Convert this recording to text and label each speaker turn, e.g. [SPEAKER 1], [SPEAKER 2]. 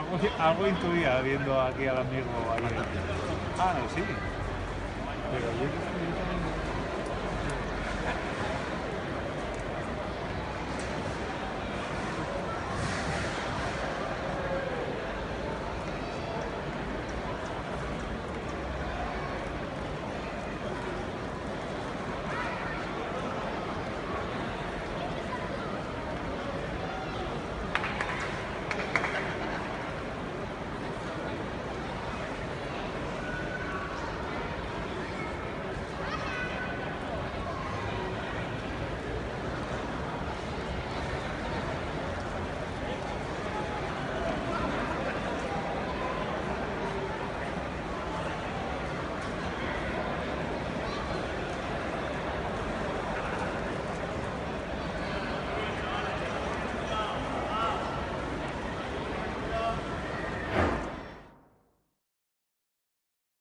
[SPEAKER 1] algo intuía viendo aquí al amigo ahí. Ah, no, sí. Pero yo también